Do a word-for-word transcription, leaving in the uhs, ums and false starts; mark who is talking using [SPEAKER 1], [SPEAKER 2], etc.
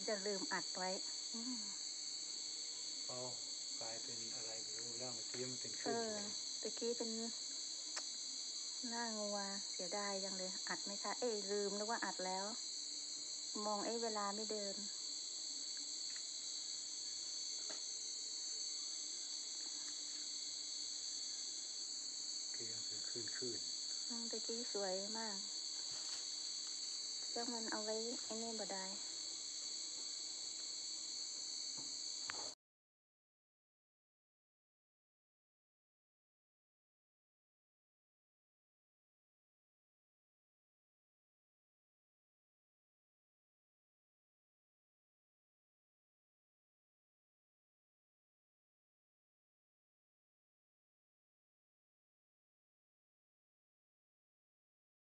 [SPEAKER 1] จะลืมอัดไว้
[SPEAKER 2] เอากลายเป็นอะไรไม่รู้แล้วเมื่อกี้มันเป็นค
[SPEAKER 1] เอ
[SPEAKER 2] ลื่น
[SPEAKER 1] อตะกี้เป็นหน้างัวเสียดายยังเลยอัดไหมคะเอ้ยลืมนึกว่าอัดแล้ว มองไอ้เวลาไม่เดิน
[SPEAKER 2] คือยังเป็นคลื่นคลื่น
[SPEAKER 1] ตะกี้สวยมากเจ้ามันเอาไว้ไอ้นี่บ่ได้